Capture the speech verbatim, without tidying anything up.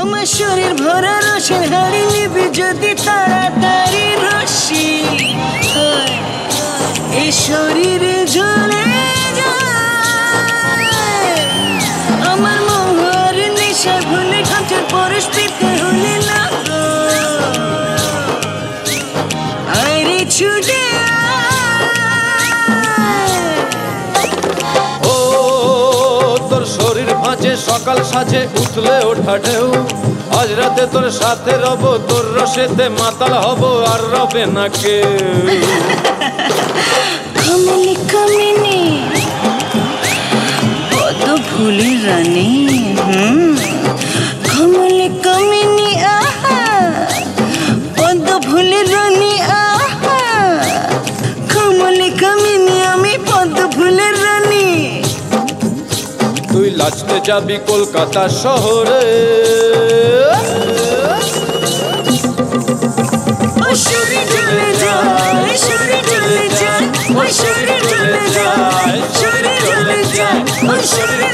আমার শরীর ভরা রসের হাড়ি নিবি যদি তাড়াতাড়ি রসি এই শরীরে ঝুলে যায় আমার মোহর নেশা ভুলে কাঁচের পরশ পেতে হলে না আরে ছুটে ও তোর শরীর ভাঁজে সকাল সাজে উঠলে ওঠা ঢেউ আজ রাতে তোর সাথে রব তোর রসেতে মাতাল হব আর রবে না কেউ কমলি কমিনি কত ভুলি রানী কমলি কমিনি আহা কত ভুলি রানী আহা কমলি কমিনি আমি পদ ভুলের রানী তুই লাচতে যাবি কলকাতা শহরে শরীর চলে যায় শরীর চলে যায় শরীর চলে যায় শরীর চলে যায় শরীর